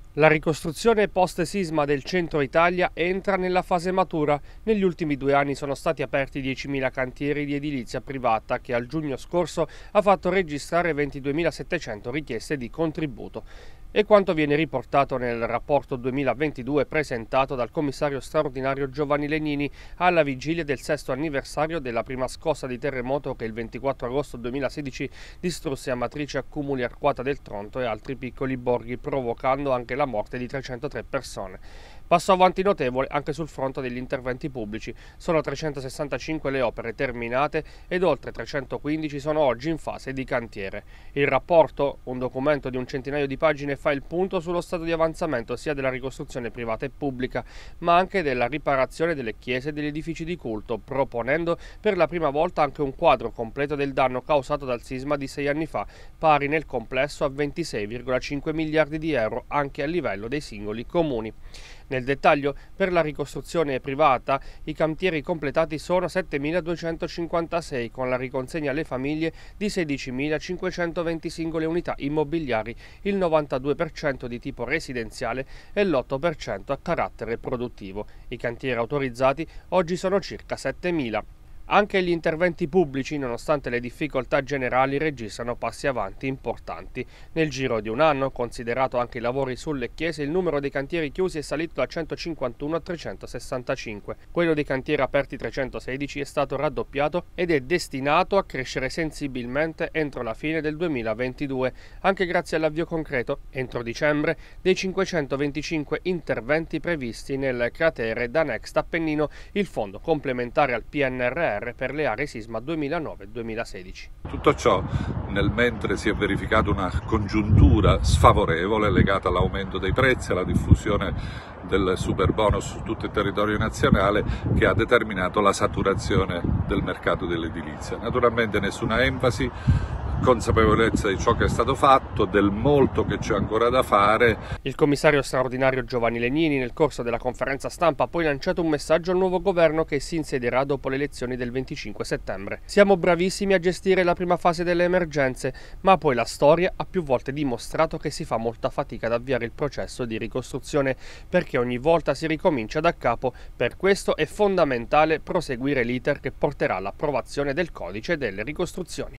La ricostruzione post-sisma del centro Italia entra nella fase matura. Negli ultimi 2 anni sono stati aperti 10.000 cantieri di edilizia privata che al giugno scorso ha fatto registrare 22.700 richieste di contributo. E quanto viene riportato nel rapporto 2022 presentato dal commissario straordinario Giovanni Legnini alla vigilia del 6° anniversario della prima scossa di terremoto che il 24 agosto 2016 distrusse Amatrice, Accumuli, Arquata del Tronto e altri piccoli borghi, provocando anche la morte di 303 persone. Passo avanti notevole anche sul fronte degli interventi pubblici. Sono 365 le opere terminate ed oltre 315 sono oggi in fase di cantiere. Il rapporto, un documento di un centinaio di pagine, fa il punto sullo stato di avanzamento sia della ricostruzione privata e pubblica, ma anche della riparazione delle chiese e degli edifici di culto, proponendo per la prima volta anche un quadro completo del danno causato dal sisma di 6 anni fa, pari nel complesso a 26,5 miliardi di euro anche a livello dei singoli comuni. Nel dettaglio, per la ricostruzione privata, i cantieri completati sono 7.256, con la riconsegna alle famiglie di 16.520 singole unità immobiliari, il 92% di tipo residenziale e l'8% a carattere produttivo. I cantieri autorizzati oggi sono circa 7.000. Anche gli interventi pubblici, nonostante le difficoltà generali, registrano passi avanti importanti. Nel giro di un anno, considerato anche i lavori sulle chiese, il numero dei cantieri chiusi è salito da 151 a 365. Quello dei cantieri aperti 316 è stato raddoppiato ed è destinato a crescere sensibilmente entro la fine del 2022, anche grazie all'avvio concreto, entro dicembre, dei 525 interventi previsti nel cratere da Next Appennino, il fondo complementare al PNRR per le aree sisma 2009-2016. Tutto ciò nel mentre si è verificata una congiuntura sfavorevole legata all'aumento dei prezzi, alla diffusione del superbonus su tutto il territorio nazionale, che ha determinato la saturazione del mercato dell'edilizia. Naturalmente nessuna enfasi, consapevolezza di ciò che è stato fatto, del molto che c'è ancora da fare. Il commissario straordinario Giovanni Legnini nel corso della conferenza stampa ha poi lanciato un messaggio al nuovo governo che si insedierà dopo le elezioni del 25 settembre. Siamo bravissimi a gestire la prima fase delle emergenze, ma poi la storia ha più volte dimostrato che si fa molta fatica ad avviare il processo di ricostruzione, perché ogni volta si ricomincia da capo. Per questo è fondamentale proseguire l'iter che porterà all'approvazione del codice delle ricostruzioni.